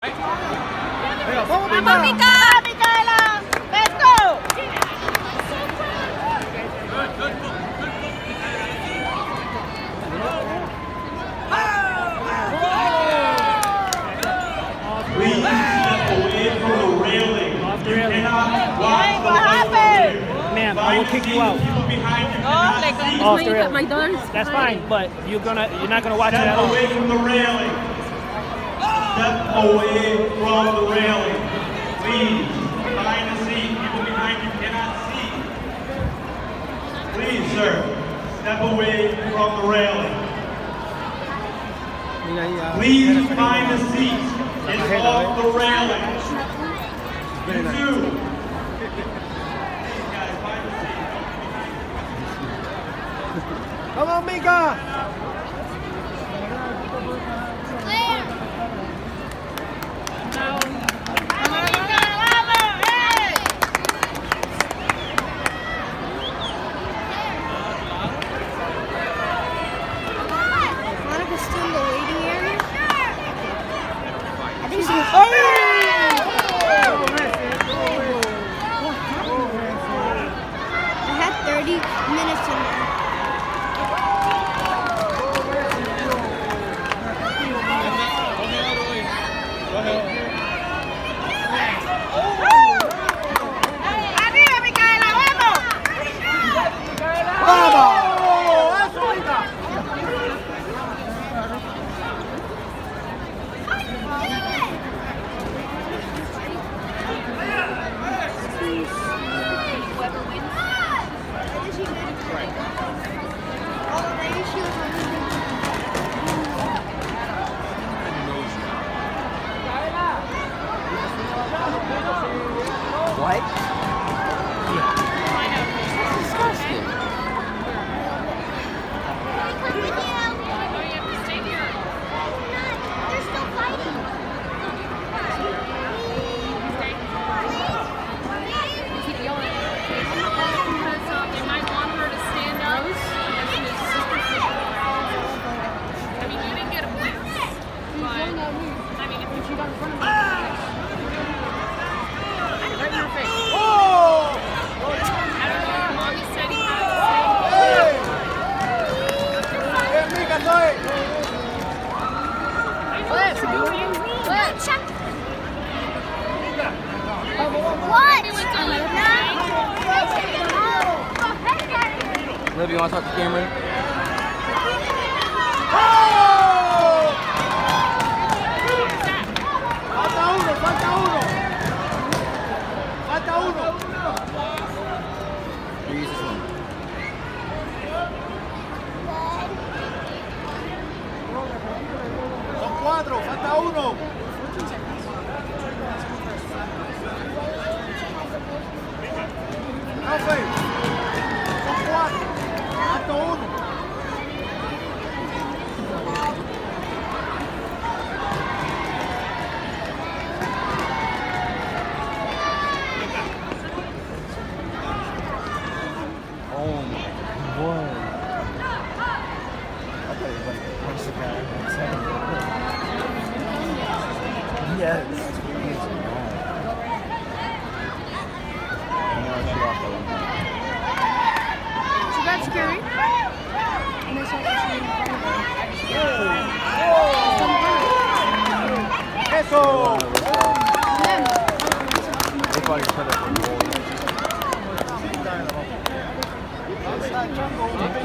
¡Vamos, Micaela! ¡Let's go! Please step away from the railing. You cannot watch the fight. Ma'am, I will kick you out. People behind you cannot see. Off the railing. That's fine, but you're not gonna watch it at all. Step away from the railing. Step away from the railing. Please, behind the seat. People behind you cannot see. Please, sir, step away from the railing. Please find a seat. It's off the railing. You too. Please, guys, find a seat. Come on, Mika! Monica's still in the waiting area. I think she's I had 30 minutes in there. ¡Arriba, Micaela! ¡Vamos! What? They're still fighting. They might want her to stand up. I mean, you didn't get a point, but I mean, if you got in front of me, right in her face. I don't know if mommy said he had What? Liv, you want to talk to Cameron? Use this one. Son 4, falta 1. Son 4, falta 1. Oh my boy. I thought it was like a punch the guy. Yes. She got scary. Eso. They probably shut up for more.